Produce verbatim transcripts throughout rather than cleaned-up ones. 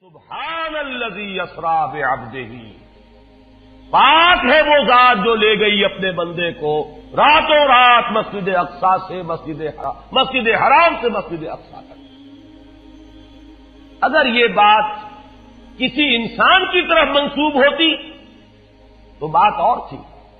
سبحان الذی اسری بعبدہ، پاک ہے وہ ذات جو لے گئی اپنے بندے کو راتوں رات مسجد اقصی سے مسجد حرام مسجد حرام سے مسجد اقصی تک۔ اگر یہ بات کسی انسان کی طرف منسوب ہوتی تو بات اور تھی،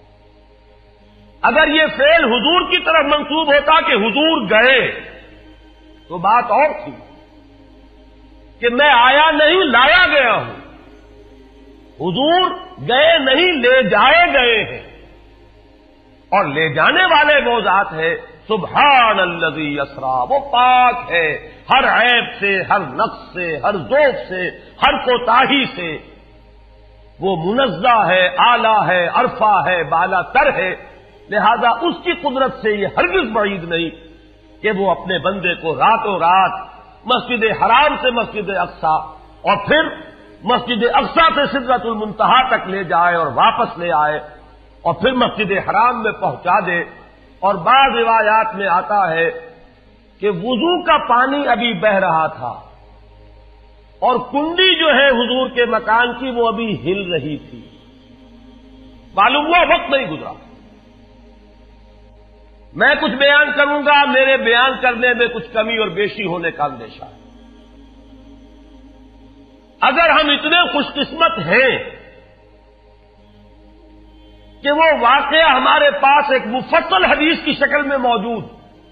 اگر یہ فعل حضور کی طرف منسوب ہوتا کہ حضور گئے تو بات اور تھی کہ میں آیا نہیں لایا گیا ہوں، حضور گئے نہیں لے جائے گئے ہیں، اور لے جانے والے وہ ذات ہے سبحان الذی اسری، وہ پاک ہے ہر عیب سے، ہر نقص سے، ہر ذوق سے، ہر کوتاہی سے، وہ منزہ ہے، اعلیٰ ہے، عرفہ ہے، بالا تر ہے، لہذا اس کی قدرت سے یہ ہرگز بعید نہیں کہ وہ اپنے بندے کو راتوں رات مسجد حرام سے مسجد اقصی اور پھر مسجد اقصی سے سدرۃ المنتہا تک لے جائے اور واپس لے آئے اور پھر مسجد حرام میں پہنچا دے۔ اور بعض روایات میں آتا ہے کہ وضو کا پانی ابھی بہ رہا تھا اور کنڈی جو ہے حضور کے مکان کی وہ ابھی ہل رہی تھی، معلوم ہوا وقت نہیں گزرا۔ میں کچھ بیان کروں گا، میرے بیان کرنے میں کچھ کمی اور بیشی ہونے کا اندیشہ ہے۔ اگر ہم اتنے خوش قسمت ہیں کہ وہ واقعہ ہمارے پاس ایک مفصل حدیث کی شکل میں موجود،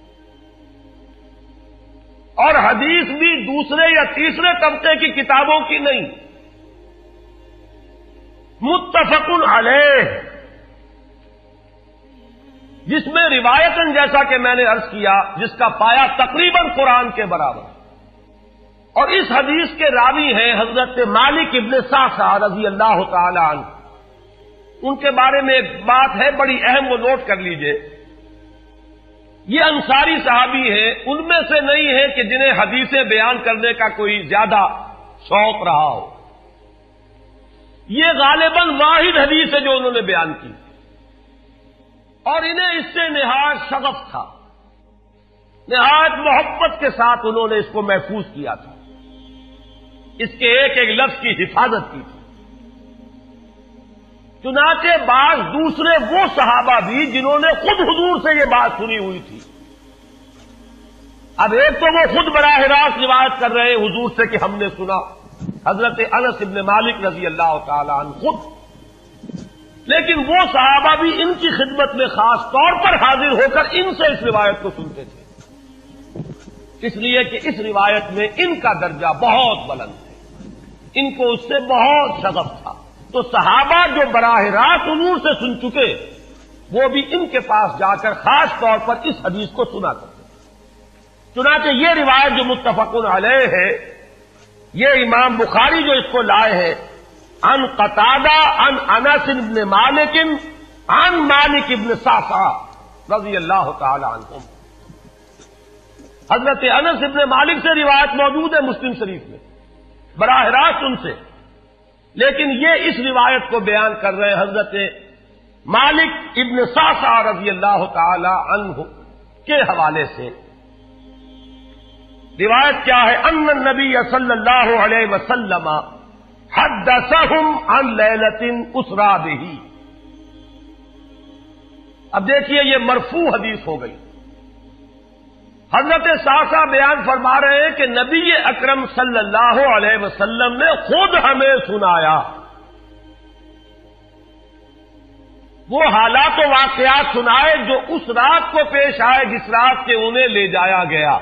اور حدیث بھی دوسرے یا تیسرے طبقے کی کتابوں کی نہیں، متفق علیہ، جس میں روایتاً جیسا کہ میں نے عرض کیا جس کا پایا تقریباً قرآن کے برابر، اور اس حدیث کے راوی ہیں حضرت مالک ابن صعصعہ رضی اللہ تعالی عنہ۔ ان کے بارے میں ایک بات ہے بڑی اہم، وہ نوٹ کر لیجئے۔ یہ انصاری صحابی ہیں، ان میں سے نہیں ہے کہ جنہیں حدیثیں بیان کرنے کا کوئی زیادہ شوق رہا ہو، یہ غالباً واحد حدیث ہے جو انہوں نے بیان کی، اور انہیں اس سے نہایت شغف تھا، نہایت محبت کے ساتھ انہوں نے اس کو محفوظ کیا تھا، اس کے ایک ایک لفظ کی حفاظت کی تھی۔ چنانچہ بعض دوسرے وہ صحابہ بھی جنہوں نے خود حضور سے یہ بات سنی ہوئی تھی، اب ایک تو وہ خود براہ راست روایت کر رہے ہیں حضور سے کہ ہم نے سنا، حضرت انس ابن مالک رضی اللہ تعالی عنہ خود، لیکن وہ صحابہ بھی ان کی خدمت میں خاص طور پر حاضر ہو کر ان سے اس روایت کو سنتے تھے، اس لیے کہ اس روایت میں ان کا درجہ بہت بلند ہے، ان کو اس سے بہت شغف تھا، تو صحابہ جو براہ راست حضور سے سن چکے وہ بھی ان کے پاس جا کر خاص طور پر اس حدیث کو سنا کرتے۔ چنانچہ یہ روایت جو متفق علیہ ہے، یہ امام بخاری جو اس کو لائے ہیں عن قتادہ عن انس بن مالک عن مالک بن صعصعہ رضی اللہ تعالی عنہم، حضرت انس بن مالک سے روایت موجود ہے مسلم شریف میں براہ راست ان سے، لیکن یہ اس روایت کو بیان کر رہے ہیں حضرت مالک ابن صعصعہ رضی اللہ تعالی عنہ کے حوالے سے۔ روایت کیا ہے؟ ان النبی صلی اللہ علیہ وسلم حدثہم عن لیلۃ اسری بہ۔ اب دیکھیے یہ مرفوع حدیث ہو گئی، حضرت صعصعہ بیان فرما رہے ہیں کہ نبی اکرم صلی اللہ علیہ وسلم نے خود ہمیں سنایا، وہ حالات و واقعات سنائے جو اس رات کو پیش آئے جس رات کے انہیں لے جایا گیا۔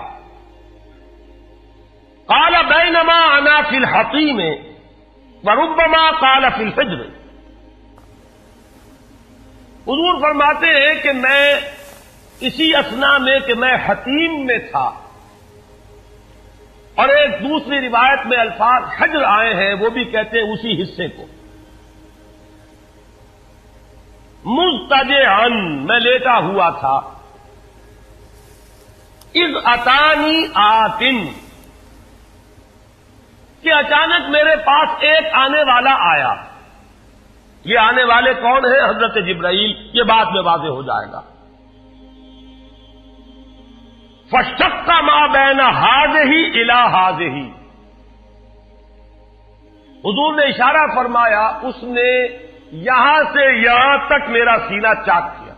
قال بینما انا فی الحطیم وربما قال فی الفجر، حضور فرماتے ہیں کہ میں اسی اثنا میں کہ میں حتیم میں تھا، اور ایک دوسری روایت میں الفاظ حجر آئے ہیں وہ بھی کہتے ہیں اسی حصے کو، مضطجعا میں لیٹا ہوا تھا، اذ اتانی آتن کہ اچانک میرے پاس ایک آنے والا آیا۔ یہ آنے والے کون ہیں؟ حضرت جبرائیل، یہ بعد میں واضح ہو جائے گا۔ فَاشْتَقَّ مَا بَيْنَ هَٰذِهِ إِلَىٰ هَٰذِهِ، حضور نے اشارہ فرمایا، اس نے یہاں سے یہاں تک میرا سینہ چاک کیا،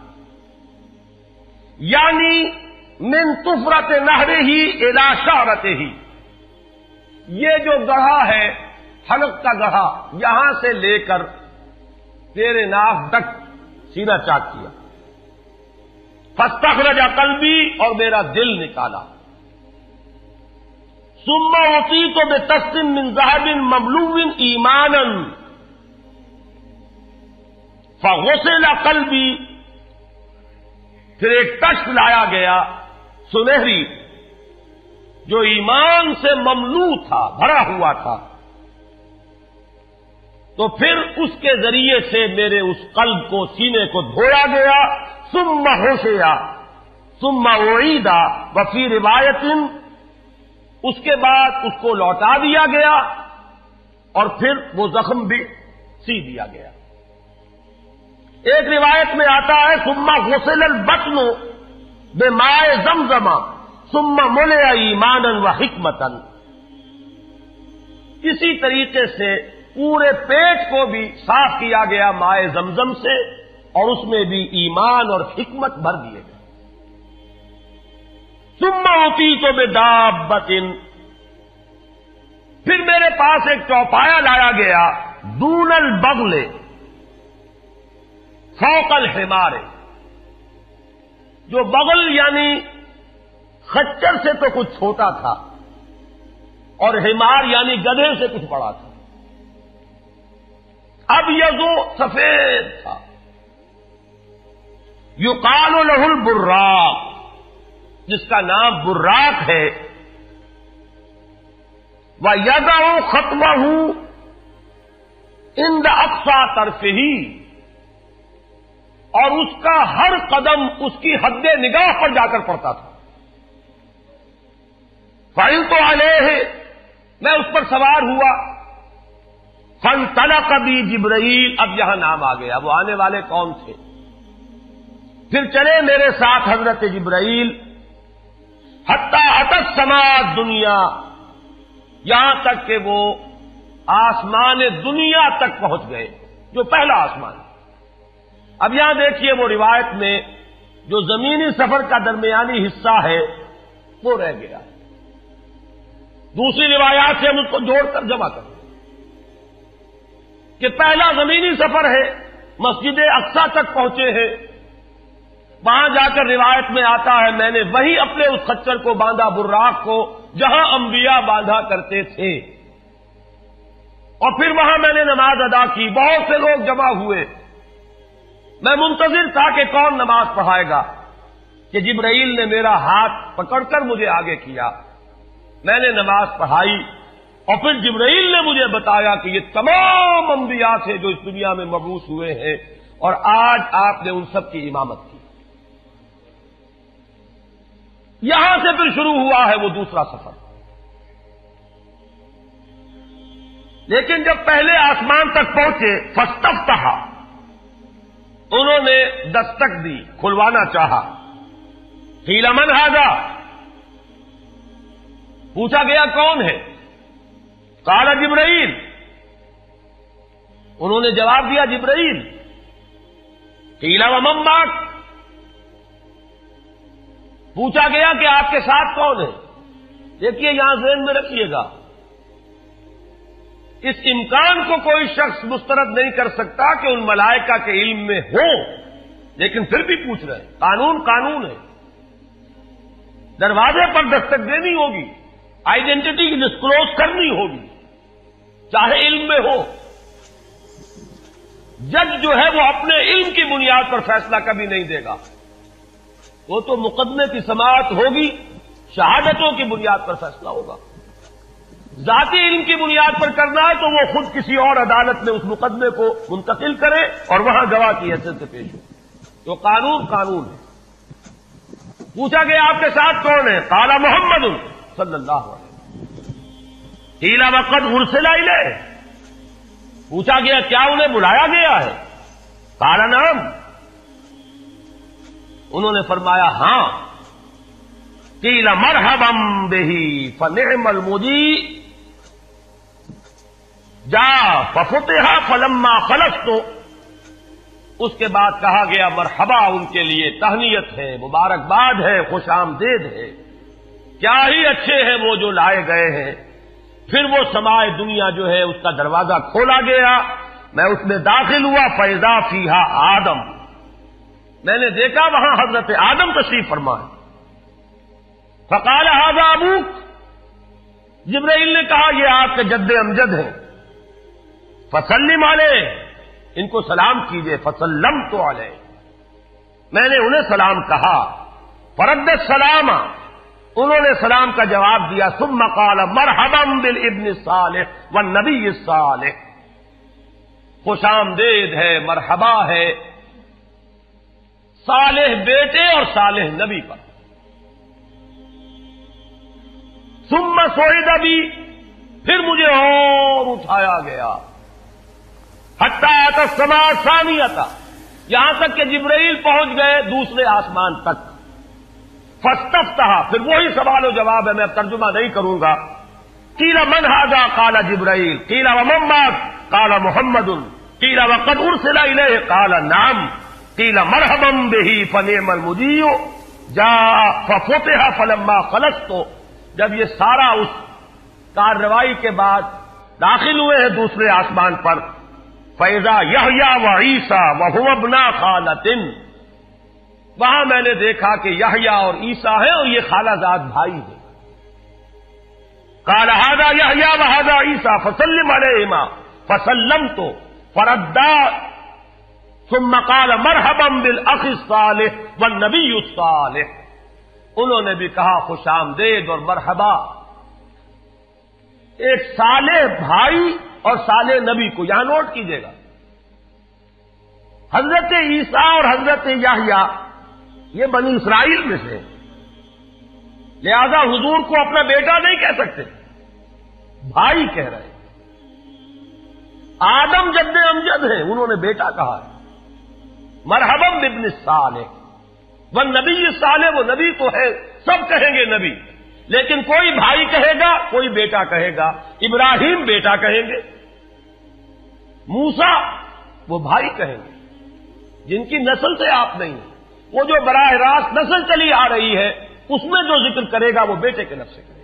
یعنی من طفرت نہرہ ہی الی شعرتہ ہی، یہ جو گڑھا ہے حلق کا گڑھا، یہاں سے لے کر تیرے ناف تک سینہ چاک کیا، فاستخرج قلبی، اور میرا دل نکالا، ثم اعطیت بطست من ذهب مملوء ایمانا فغسل قلبی، پھر ایک تشت لایا گیا سنہری جو ایمان سے مملوء تھا، بھرا ہوا تھا، تو پھر اس کے ذریعے سے میرے اس قلب کو، سینے کو دھویا گیا، ثم غسل ثم اعید وفی روایت، اس کے بعد اس کو لوٹا دیا گیا اور پھر وہ زخم بھی سی دیا گیا۔ ایک روایت میں آتا ہے ثم غسل البطن بماء زمزم ثم ملئ ایمانا وحکمتا، اسی طریقے سے پورے پیٹ کو بھی صاف کیا گیا مائے زمزم سے، اور اس میں بھی ایمان اور حکمت بھر دیے گئے۔ ثم اعطیت بدابۃ، پھر میرے پاس ایک چوپایا لایا گیا، دون البغل فوق الحمار، جو بغل یعنی خچر سے تو کچھ چھوٹا تھا، اور حمار یعنی گدھے سے کچھ بڑا تھا، اب یہ جو سفید تھا، یقال له البراق، جس کا نام براق ہے، وَيَدَعُ خَطْوَهُ عِنْدَ أَقْصَى طَرْفِهِ، اور اس کا ہر قدم اس کی حد نگاہ پر جا کر پڑتا تھا۔ فَعِلْتُ عَلَيْهِ، میں اس پر سوار ہوا، فَانْطَلَقَ بِي جِبْرَائیل، اب یہاں نام آ گیا، وہ آنے والے کون تھے؟ پھر چلے میرے ساتھ حضرت جبرائیل، حتی اتت السماء الدنیا، یہاں تک کہ وہ آسمان دنیا تک پہنچ گئے، جو پہلا آسمان۔ اب یہاں دیکھیے وہ روایت میں جو زمینی سفر کا درمیانی حصہ ہے وہ رہ گیا ہے، دوسری روایات سے ہم اس کو جوڑ کر جمع کریں کہ پہلا زمینی سفر ہے، مسجد اقصیٰ تک پہنچے ہیں، وہاں جا کر روایت میں آتا ہے میں نے وہی اپنے اس خچر کو باندھا، براق کو، جہاں انبیاء باندھا کرتے تھے، اور پھر وہاں میں نے نماز ادا کی، بہت سے لوگ جمع ہوئے، میں منتظر تھا کہ کون نماز پڑھائے گا، کہ جبرائیل نے میرا ہاتھ پکڑ کر مجھے آگے کیا، میں نے نماز پڑھائی، اور پھر جبرائیل نے مجھے بتایا کہ یہ تمام انبیاء تھے جو اس دنیا میں مبعوث ہوئے ہیں، اور آج آپ نے ان سب کی امامت کی۔ یہاں سے پھر شروع ہوا ہے وہ دوسرا سفر، لیکن جب پہلے آسمان تک پہنچے، فاستفتح، انہوں نے دستک دی، کھلوانا چاہا، قیل من ھذا، پوچھا گیا کون ہے؟ قال جبرائیل، انہوں نے جواب دیا جبرائیل۔ قیل ومن معک، پوچھا گیا کہ آپ کے ساتھ کون ہے؟ دیکھیے یہاں ذہن میں رکھیے گا، اس امکان کو کوئی شخص مسترد نہیں کر سکتا کہ ان ملائکہ کے علم میں ہو، لیکن پھر بھی پوچھ رہے ہیں، قانون قانون ہے، دروازے پر دستک دینی ہوگی، آئیڈینٹی ڈسکلوز کرنی ہوگی، چاہے علم میں ہو۔ جج جو ہے وہ اپنے علم کی بنیاد پر فیصلہ کبھی نہیں دے گا، وہ تو مقدمے کی سماعت ہوگی، شہادتوں کی بنیاد پر فیصلہ ہوگا۔ ذاتی علم کی بنیاد پر کرنا ہے تو وہ خود کسی اور عدالت میں اس مقدمے کو منتقل کرے اور وہاں گواہ کی حیثیت سے پیش ہو، تو قانون قانون ہے۔ پوچھا گیا آپ کے ساتھ کون ہے؟ قال محمد صلی اللہ علیہ وسلم۔ قیل وقد ارسل الیہ، پوچھا گیا کیا انہیں بلایا گیا ہے؟ قال نعم، انہوں نے فرمایا ہاں۔ قیل مرحبا بہ فنعم المجیء، جا ففتح فلما خلصت، اس کے بعد کہا گیا مرحبا ان کے لیے، تہنیت ہے، مبارکباد ہے، خوش آمدید ہے، کیا ہی اچھے ہیں وہ جو لائے گئے ہیں۔ پھر وہ سمائے دنیا جو ہے اس کا دروازہ کھولا گیا، میں اس میں داخل ہوا، فیضا فیہا آدم، میں نے دیکھا وہاں حضرت آدم تشریف فرما ہے۔ فقال ھذا ابوک، جبرائیل نے کہا یہ آپ کے جد امجد ہیں، فسلم علیہ، ان کو سلام کیجئے، فسلمت علیہ، میں نے انہیں سلام کہا، فرد السلام، انہوں نے سلام کا جواب دیا، ثم قال مرحبا بالابن الصالح والنبی الصالح، خوش آمدید ہے، مرحبا ہے صالح بیٹے اور صالح نبی پر۔ ثم صعد بی، پھر مجھے اور اٹھایا گیا، حتی اتی السماء الثانیۃ، یہاں تک کہ جبرائیل پہنچ گئے دوسرے آسمان تک۔ فاستفتح، پھر وہی سوال و جواب ہے، میں اب ترجمہ نہیں کروں گا۔ قیل من ھذا، قال جبرائیل، قیل ومن معک، قال محمد، قیل وقد ارسل الیہ، قال نعم، قیل مرحبا بہ فنعم المجیء جاء ففتح فلما خلصت، جب یہ سارا اس کارروائی کے بعد داخل ہوئے ہیں دوسرے آسمان پر، فَإِذَا یحییٰ وعیسیٰ وَهُوَ ابْنَا خَالَةٍ، وہاں میں نے دیکھا کہ یحییٰ اور عیسیٰ ہیں اور یہ خالہ زاد بھائی ہیں۔ قَالَ هَذَا یحییٰ وَهَذَا عیسیٰ فَسَلِّمْ عَلَيْهِمَا فَسَلَّمْتُ فَرَدَّا ثُمَّ قَالَ مَرْحَبًا بِالْأَخِ الصَّالِحِ وَالنَّبِيِّ الصَّالِحِ، انہوں نے بھی کہا خوش آمدید اور مرحبا ایک صالح بھائی اور صالح نبی کو، یہاں نوٹ کیجئے گا، حضرت عیسیٰ اور حضرت یحییٰ یہ بنی اسرائیل میں سے، لہذا حضور کو اپنا بیٹا نہیں کہہ سکتے، بھائی کہہ رہے ہیں۔ آدم جد امجد ہیں، انہوں نے بیٹا کہا ہے، مرحبا بابن الصالح والنبی الصالح، وہ نبی تو ہے، سب کہیں گے نبی، لیکن کوئی بھائی کہے گا، کوئی بیٹا کہے گا، ابراہیم بیٹا کہیں گے، موسیٰ وہ بھائی کہیں گے، جن کی نسل سے آپ نہیں ہیں، وہ جو براہ راست نسل چلی آ رہی ہے اس میں جو ذکر کرے گا وہ بیٹے کے لفظ سے کرے گا۔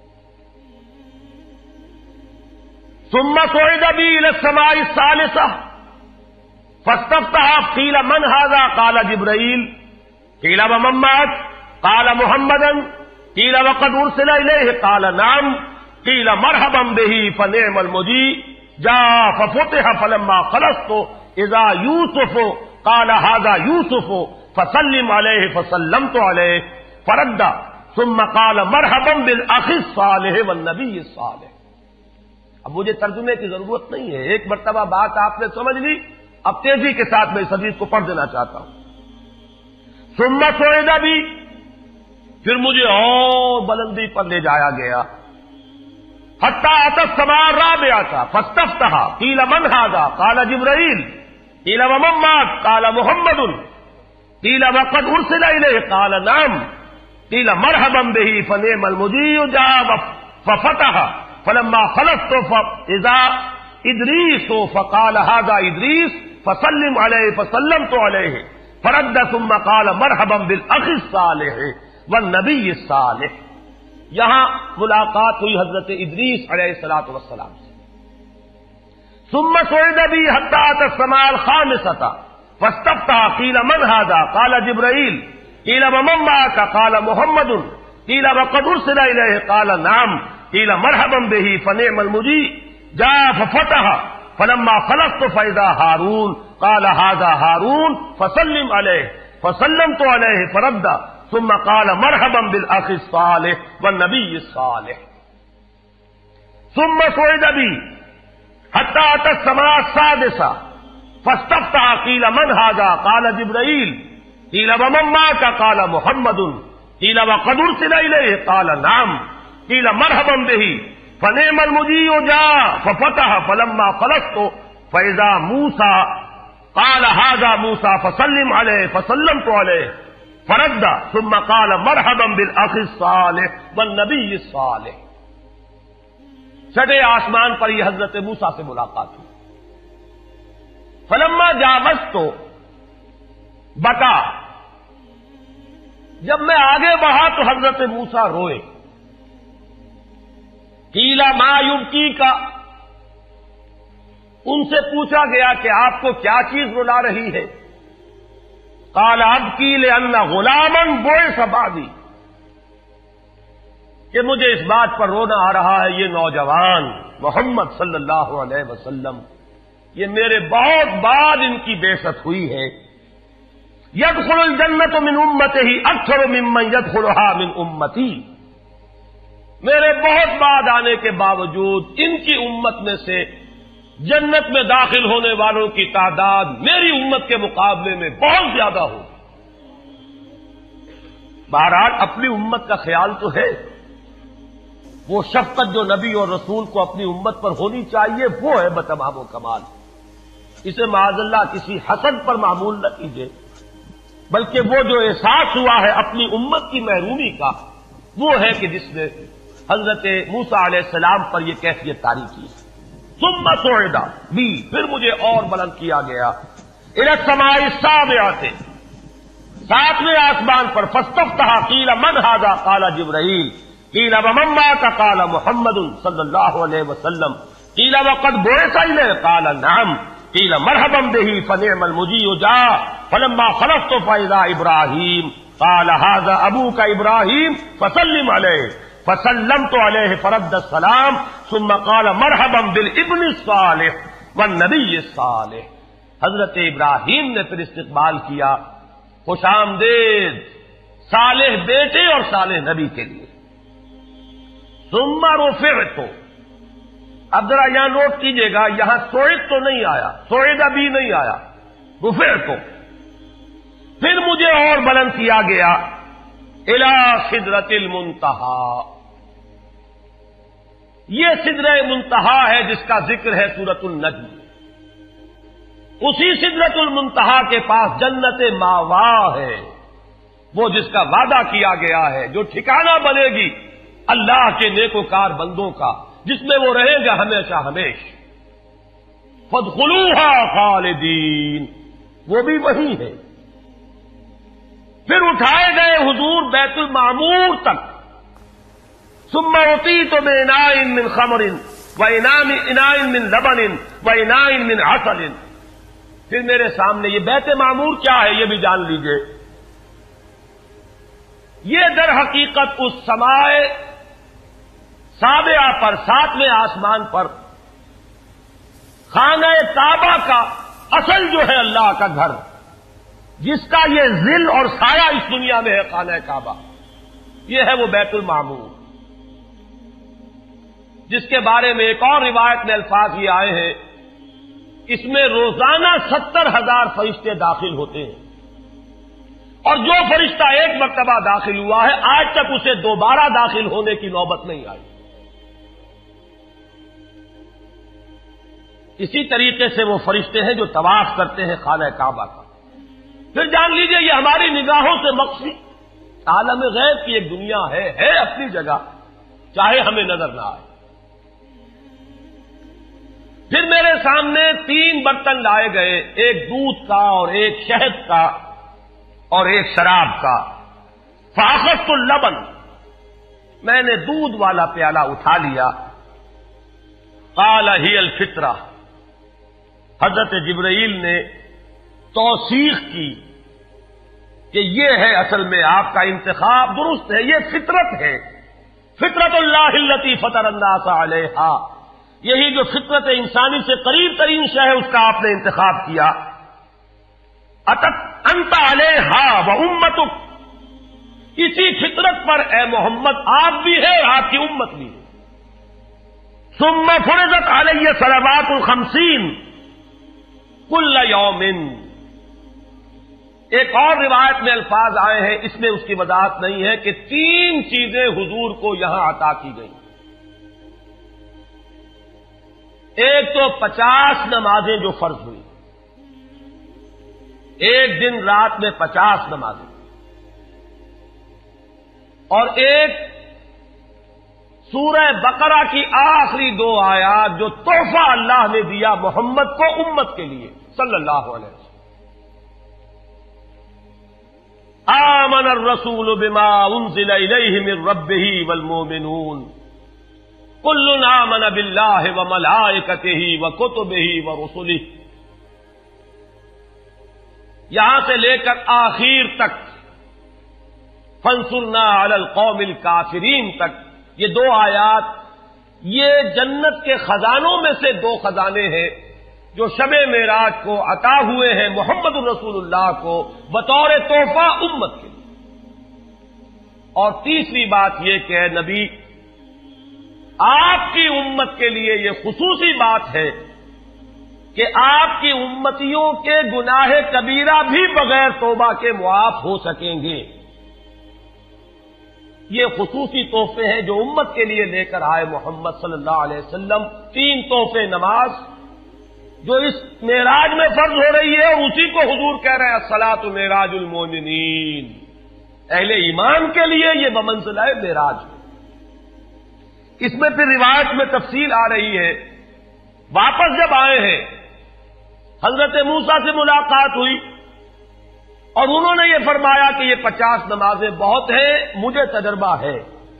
ثم صعد بی الی السماء الثالثہ فاستفتح، قیل من ھذا، قال جبرائیل، قیل ومن معک، قال محمدا، قیل وقد ارسل الیہ، قال نعم، قیل مرحبا بہ فنعم المجیء جاء ففتح فلما خلصت اذا یوسف، قال ھذا یوسف فسلم علیہ فسلمت علیہ، فرد ثم قال مرحبا بالاخ الصالح والنبی الصالح۔ اب مجھے ترجمے کی ضرورت نہیں ہے، ایک مرتبہ بات آپ نے سمجھ لی، اب تیزی کے ساتھ میں اس حدیث کو پڑھ دینا چاہتا ہوں۔ ثم صعد بی، پھر مجھے اور بلندی پر لے جایا گیا، حتی اتی السماء الرابعۃ فاستفتح، قیل من ھذا، قال جبرائیل، قیل ومن معک، قال محمد، قیل وقد ارسل الیہ، قال نعم، قیل مرحبا بہ فنعم المجیء جاء ففتح فلما خلصت فاذا ادریس فقال ھذا ادریس فسلم علیہ فسلمت علیہ، فرد ثم قال مرحبا بالاخ الصالح والنبی الصالح۔ یہاں ملاقات ہوئی حضرت ادریس علیہ الصلوۃ والسلام سے۔ ثم صعد بی حتی اتی السماء الخامسۃ فاستفتح، قیل من ھذا، قال جبرائیل، قیل ومن معک، قال محمد، قیل وقد ارسل الیہ، قال نعم، قیل مرحبا بہ فنعم المجیء جاء ففتح فلما خلصت فاذا ہارون، قال ھذا ہارون فسلم علیہ فسلمت علیہ، فرد ثم قال مرحبا بالاخ الصالح والنبی الصالح۔ ثم صعد بی حتی اتی السماء السادسۃ فاستفتح، قیل من ھذا، قال جبرائیل، قیل ومن معک، قال محمد، قیل وقد ارسل الیہ، قال نعم، قیل مرحبا بہ فنعم المجیء جاء ففتح فلما خلصت فاذا موسیٰ، قال ھذا موسیٰ فسلم علیہ فسلمت علیہ، فرد ثم قال مرحبا بالاخ الصالح والنبی الصالح۔ چھٹے آسمان پر یہ حضرت موسیٰ سے ملاقات ہوئی. فلما جاوزت تو بتا، جب میں آگے بڑھا تو حضرت موسیٰ روئے. قیل ما یبکی کا، ان سے پوچھا گیا کہ آپ کو کیا چیز رلا رہی ہے؟ قال ابکی لأن غلاما بعث بعدی، کہ مجھے اس بات پر رونا آ رہا ہے یہ نوجوان محمد صلی اللہ علیہ وسلم، یہ میرے بہت بعد ان کی بعثت ہوئی ہے. يدخل الجنت من امته اکثر ممن يدخلها من امتی، میرے بہت بعد آنے کے باوجود ان کی امت میں سے جنت میں داخل ہونے والوں کی تعداد میری امت کے مقابلے میں بہت زیادہ ہوگی. بہرحال اپنی امت کا خیال تو ہے، وہ شفقت جو نبی اور رسول کو اپنی امت پر ہونی چاہیے وہ ہے بتمام و کمال. اسے معاذ اللہ کسی حسد پر معمول نہ کیجیے، بلکہ وہ جو احساس ہوا ہے اپنی امت کی محرومی کا، وہ ہے کہ جس نے حضرت موسیٰ علیہ السلام پر یہ کیفیت طاری کی. ثم صعد بی، پھر مجھے اور بلند کیا گیا الی السماء السابعۃ، ساتویں آسمان پر. فاستفتح قیل من ھذا قال جبرائیل، قیل ومن مات قال محمد صلی اللہ علیہ وسلم، قیل وقد بعث الیہ قال نعم، قیل مرحبا به فنعم المجیء جاء. فلما خلصت فاذا ابراہیم قال ھذا ابوک ابراہیم فسلم علیہ، فسلمت علیہ فرد السلام ثم قال مرحبا بالابن الصالح والنبی الصالح. حضرت ابراہیم نے پھر استقبال کیا، خوش آمدید صالح بیٹے اور صالح نبی کے لیے. ثم رفعت، اب ذرا یہاں نوٹ کیجئے گا، یہاں سوئد تو نہیں آیا، سوئد ابھی نہیں آیا، رفعت. پھر مجھے اور بلند کیا گیا الی سدرۃ المنتہا. یہ سدرہ منتہا ہے جس کا ذکر ہے سورۃ النجم. اسی سدرۃ المنتہا کے پاس جنت ماوا ہے، وہ جس کا وعدہ کیا گیا ہے، جو ٹھکانہ بنے گی اللہ کے نیکوکار بندوں کا، جس میں وہ رہے گا ہمیشہ ہمیش. فادخلوها خالدین، وہ بھی وہی ہے. پھر اٹھائے گئے حضور بیت المعمور تک. ثم اعطیت باناء من خمر واناء من لبن واناء من عسل. پھر میرے سامنے یہ بیت معمور کیا ہے یہ بھی جان لیجئے. یہ در حقیقت اس سمائے سابعہ پر، ساتویں آسمان پر خانہ کعبہ کا اصل جو ہے اللہ کا گھر، جس کا یہ ظل اور سایہ اس دنیا میں ہے، خانہ کعبہ، یہ ہے وہ بیت المعمور، جس کے بارے میں ایک اور روایت میں الفاظ یہ آئے ہیں، اس میں روزانہ ستر ہزار فرشتے داخل ہوتے ہیں، اور جو فرشتہ ایک مرتبہ داخل ہوا ہے آج تک اسے دوبارہ داخل ہونے کی نوبت نہیں آئی. اسی طریقے سے وہ فرشتے ہیں جو طواف کرتے ہیں خانہ کعبہ کا. پھر جان لیجئے یہ ہماری نگاہوں سے مخفی عالم غیب کی ایک دنیا ہے ہے اپنی جگہ، چاہے ہمیں نظر نہ آئے. پھر میرے سامنے تین برتن لائے گئے، ایک دودھ کا اور ایک شہد کا اور ایک شراب کا. فاخذت اللبن، میں نے دودھ والا پیالہ اٹھا لیا. قال ہی الفطرہ، حضرت جبرائیل نے توثیق کی کہ یہ ہے اصل میں آپ کا انتخاب درست ہے، یہ فطرت ہے. فطرت اللہ التی فطر الناس علیہا، یہی جو فطرت انسانی سے قریب ترین شے ہے اس کا آپ نے انتخاب کیا. اتت انت علیہا و امتک، اسی فطرت پر اے محمد آپ بھی ہے اور آپ کی امت بھی ہے. ثم فرضت علیہ صلوات الخمسین کل یوم. ایک اور روایت میں الفاظ آئے ہیں، اس میں اس کی وضاحت نہیں ہے کہ تین چیزیں حضور کو یہاں عطا کی گئی. ایک تو پچاس نمازیں جو فرض ہوئی، ایک دن رات میں پچاس نمازیں، اور ایک سورہ بقرہ کی آخری دو آیات جو تحفہ اللہ نے دیا محمد کو امت کے لیے صلی اللہ علیہ وسلم. آمن الرسول بما انزل الیہ من ربہ والمؤمنون کل آمن باللہ وملائکتہ وکتبہ ورسلہ. یہاں سے لے کر آخر تک فانصرنا علی القوم الکافرین تک یہ دو آیات یہ جنت کے خزانوں میں سے دو خزانے ہیں جو شب معراج کو عطا ہوئے ہیں محمد الرسول اللہ کو بطور تحفہ امت کے لیے. اور تیسری بات یہ کہ اے نبی آپ کی امت کے لیے یہ خصوصی بات ہے کہ آپ کی امتیوں کے گناہ کبیرہ بھی بغیر توبہ کے معاف ہو سکیں گے. یہ خصوصی تحفے ہیں جو امت کے لیے لے کر آئے محمد صلی اللہ علیہ وسلم. تین تحفے نماز جو اس معراج میں فرض ہو رہی ہے اور اسی کو حضور کہہ رہے ہیں الصلاۃ معراج المؤمنین. اہل ایمان کے لیے یہ بمنزلہ معراج ہے. اس میں پھر روایت میں تفصیل آ رہی ہے. واپس جب آئے ہیں حضرت موسیٰ سے ملاقات ہوئی اور انہوں نے یہ فرمایا کہ یہ پچاس نمازیں بہت ہیں, مجھے تجربہ ہے,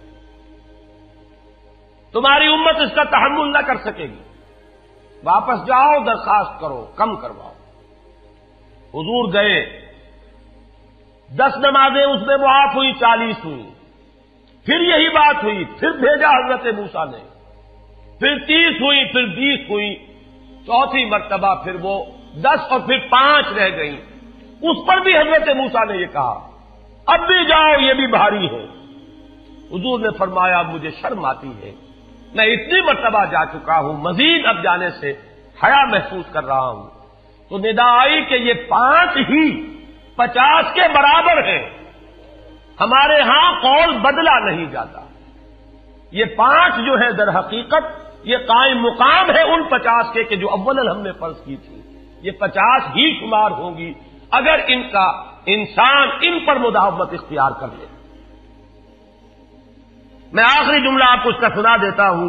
تمہاری امت اس کا تحمل نہ کر سکے گی, واپس جاؤ درخواست کرو کم کرواؤ. حضور گئے, دس نمازیں اس میں معاف ہوئی, چالیس ہوئی. پھر یہی بات ہوئی, پھر بھیجا حضرت موسیٰ نے, پھر تیس ہوئی, پھر بیس ہوئی, چوتھی مرتبہ پھر وہ دس اور پھر پانچ رہ گئیں. اس پر بھی حضرت موسیٰ نے یہ کہا اب بھی جاؤ یہ بھی بھاری ہے. حضور نے فرمایا مجھے شرم آتی ہے, میں اتنی مرتبہ جا چکا ہوں, مزید اب جانے سے حیا محسوس کر رہا ہوں. تو ندا آئی کہ یہ پانچ ہی پچاس کے برابر ہیں. ہمارے ہاں قول بدلا نہیں جاتا. یہ پانچ جو ہے در حقیقت یہ قائم مقام ہے ان پچاس کے کہ جو اول ہم نے فرض کی تھی. یہ پچاس ہی شمار ہوں گی اگر ان کا انسان ان پر مداومت اختیار کر لے. میں آخری جملہ آپ کو اس کا سنا دیتا ہوں.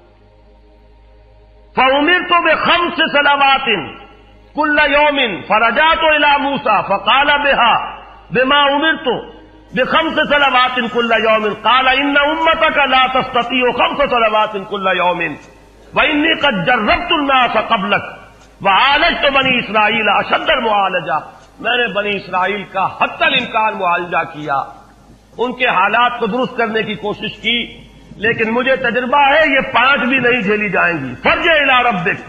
فَأُمِرْتُ بِخَمْسِ صَلَوَاتٍ كُلَّ يَوْمٍ فَرَجَعْتُ إِلَىٰ مُوسَىٰ فَقَالَ بِهَا بِمَا أُمِرْتُ بِخَمْسِ صَلَوَاتٍ كُلَّ يَوْمٍ قَالَ إِنَّ أُمَّتَكَ لَا تَسْتَطِيعُ خَمْسَ صَلَوَاتٍ كُلَّ يَوْمٍ وَإِنِّي قَدْ جَرَّبْتُ النَّاسَ قَبْلَكَ وَعَالَجْتُ بَنِي إِسْرَائِيلَ أَشَدَّ الْمُعَالَجَةِ. میں نے بنی اسرائیل کا حتی الامکان معالجہ کیا, ان کے حالات کو درست کرنے کی کوشش کی, لیکن مجھے تجربہ ہے یہ پانچ بھی نہیں جھیلی جائیں گی. فارجع الی ربک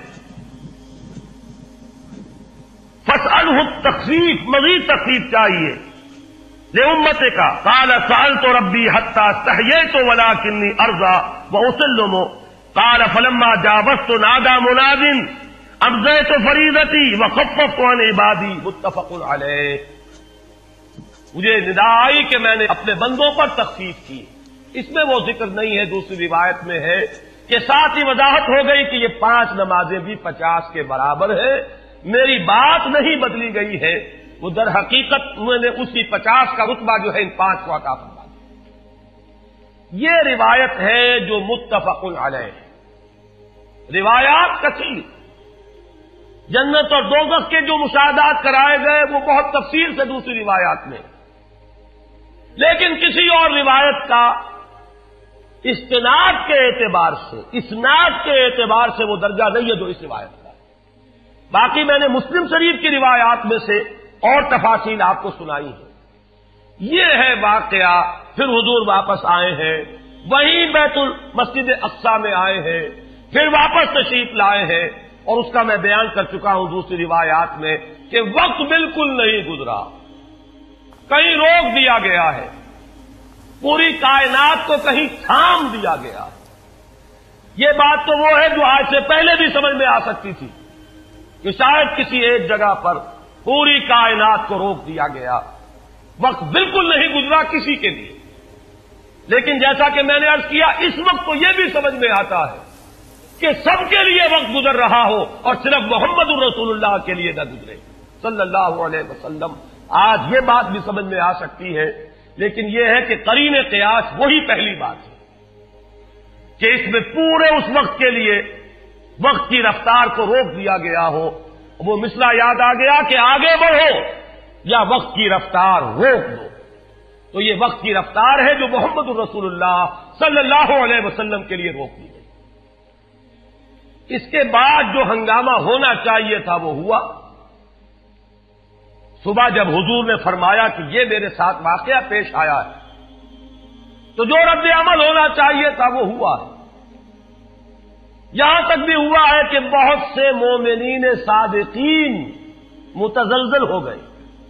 فاسألہ التخفیف, مزید تخفیف چاہیے لامتک. قال سألت ربی حتی استحییت ولکنی ارضی واسلم. قال فلما جاوزت نادى مناد ابزیت فریضتی وخففت عن عبادی. متفق علیہ. مجھے ندا آئی کہ میں نے اپنے بندوں پر تخفیف کی. اس میں وہ ذکر نہیں ہے, دوسری روایت میں ہے کہ ساتھ ہی وضاحت ہو گئی کہ یہ پانچ نمازیں بھی پچاس کے برابر ہے. میری بات نہیں بدلی گئی ہے, وہ در حقیقت میں نے اسی پچاس کا رتبہ جو ہے ان پانچ کو عطا فرما دیا. یہ روایت ہے جو متفق علیہ. روایات کثیر, جنت اور دوزخ کے جو مشاہدات کرائے گئے وہ بہت تفصیل سے دوسری روایات میں, لیکن کسی اور روایت کا استناد کے اعتبار سے, اسناد کے اعتبار سے وہ درجہ نہیں ہے جو اس روایت کا. باقی میں نے مسلم شریف کی روایات میں سے اور تفاصیل آپ کو سنائی ہے. یہ ہے واقعہ. پھر حضور واپس آئے ہیں, وہیں بیت المسجد اقصی میں آئے ہیں, پھر واپس تشریف لائے ہیں, اور اس کا میں بیان کر چکا ہوں دوسری روایات میں کہ وقت بالکل نہیں گزرا, کہیں روک دیا گیا ہے, پوری کائنات کو کہیں تھام دیا گیا. یہ بات تو وہ ہے جو آج سے پہلے بھی سمجھ میں آ سکتی تھی کہ شاید کسی ایک جگہ پر پوری کائنات کو روک دیا گیا, وقت بالکل نہیں گزرا کسی کے لیے. لیکن جیسا کہ میں نے عرض کیا, اس وقت تو یہ بھی سمجھ میں آتا ہے کہ سب کے لیے وقت گزر رہا ہو اور صرف محمد الرسول اللہ کے لیے نہ گزرے صلی اللہ علیہ وسلم. آج یہ بات بھی سمجھ میں آ سکتی ہے, لیکن یہ ہے کہ قرین قیاس وہی پہلی بات ہے. کہ اس میں پورے اس وقت کے لیے وقت کی رفتار کو روک دیا گیا ہو. وہ مسئلہ یاد آ گیا کہ آگے بڑھو یا وقت کی رفتار روک دو. تو یہ وقت کی رفتار ہے جو محمد الرسول اللہ صلی اللہ علیہ وسلم کے لیے روک دی گئی. اس کے بعد جو ہنگامہ ہونا چاہیے تھا وہ ہوا. صبح جب حضور نے فرمایا کہ یہ میرے ساتھ واقعہ پیش آیا ہے تو جو رد عمل ہونا چاہیے تھا وہ ہوا ہے. یہاں تک بھی ہوا ہے کہ بہت سے مومنین صادقین متزلزل ہو گئے.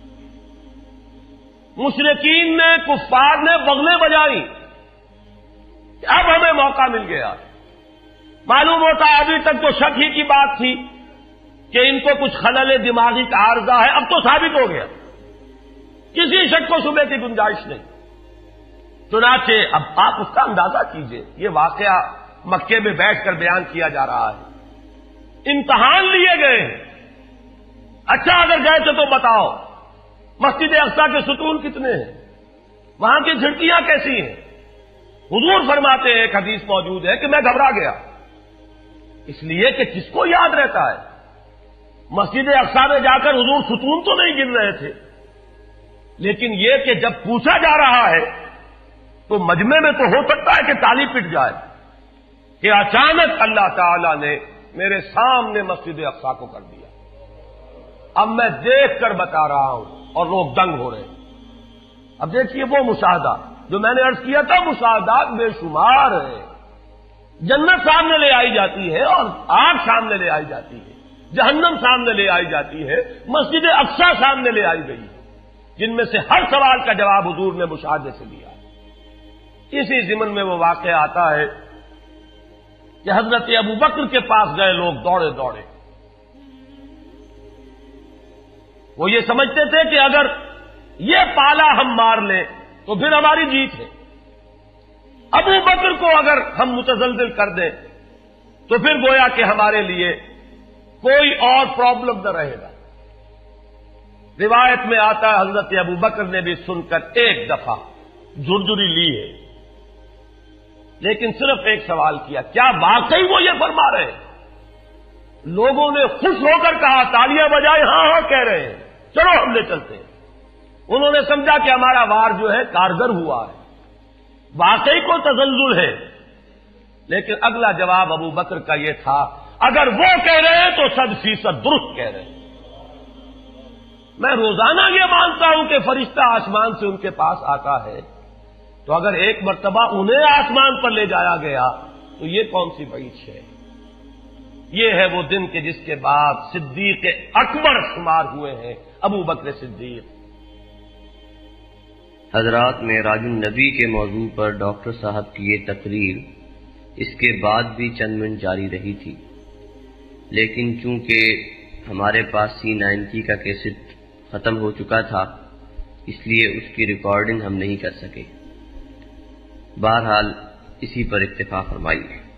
مشرکین نے کفار نے بغلیں بجائی کہ اب ہمیں موقع مل گیا. معلوم ہوتا ہے ابھی تک تو شک ہی کی بات تھی کہ ان کو کچھ خلل دماغی کا عارضہ ہے، اب تو ثابت ہو گیا، کسی شک کو شبے کی گنجائش نہیں. چنانچہ اب آپ اس کا اندازہ کیجئے، یہ واقعہ مکے میں بیٹھ کر بیان کیا جا رہا ہے، امتحان لیے گئے ہیں. اچھا اگر گئے تھے تو بتاؤ مسجد اقصی کے ستون کتنے ہیں، وہاں کی کھڑکیاں کیسی ہیں؟ حضور فرماتے ہیں، ایک حدیث موجود ہے کہ میں گھبرا گیا، اس لیے کہ کس کو یاد رہتا ہے. مسجد اقصی میں جا کر حضور ستون تو نہیں گن رہے تھے، لیکن یہ کہ جب پوچھا جا رہا ہے تو مجمع میں تو ہو سکتا ہے کہ تالی پٹ جائے کہ اچانک اللہ تعالی نے میرے سامنے مسجد اقصی کو کر دیا. اب میں دیکھ کر بتا رہا ہوں اور لوگ دنگ ہو رہے ہیں. اب دیکھیے وہ مشاہدہ جو میں نے عرض کیا تھا، مشاہدات بے شمار ہیں. جنت سامنے لے آئی جاتی ہے اور آگ سامنے لے آئی جاتی ہے، جہنم سامنے لے آئی جاتی ہے، مسجد اقصی سامنے لے آئی گئی ہے، جن میں سے ہر سوال کا جواب حضور نے مشاہدے سے دیا. اسی ضمن میں وہ واقعہ آتا ہے کہ حضرت ابو بکر کے پاس گئے لوگ دوڑے دوڑے. وہ یہ سمجھتے تھے کہ اگر یہ پالا ہم مار لیں تو پھر ہماری جیت ہے. ابو بکر کو اگر ہم متزلزل کر دیں تو پھر گویا کہ ہمارے لیے کوئی اور پرابلم نہ رہے گا. روایت میں آتا ہے حضرت ابو بکر نے بھی سن کر ایک دفعہ جھرجھری لی ہے، لیکن صرف ایک سوال کیا، کیا واقعی وہ یہ فرما رہے ہیں؟ لوگوں نے خوش ہو کر کہا، تالیاں بجائے، ہاں ہاں کہہ رہے ہیں، چلو ہم لے چلتے ہیں. انہوں نے سمجھا کہ ہمارا وار جو ہے کارگر ہوا ہے، واقعی کو تزلزل ہے. لیکن اگلا جواب ابو بکر کا یہ تھا، اگر وہ کہہ رہے ہیں تو صد فیصد درست کہہ رہے ہیں. میں روزانہ یہ مانتا ہوں کہ فرشتہ آسمان سے ان کے پاس آتا ہے، تو اگر ایک مرتبہ انہیں آسمان پر لے جایا گیا تو یہ کون سی بڑی ہے؟ یہ ہے وہ دن کہ جس کے بعد صدیق اکبر شمار ہوئے ہیں ابو بکر صدیق. حضرات، معراج النبی کے موضوع پر ڈاکٹر صاحب کی یہ تقریر اس کے بعد بھی چند منٹ جاری رہی تھی، لیکن چونکہ ہمارے پاس سی نائنٹی کا کیسٹ ختم ہو چکا تھا، اس لیے اس کی ریکارڈنگ ہم نہیں کر سکے. بہرحال اسی پر اکتفا فرمائیے.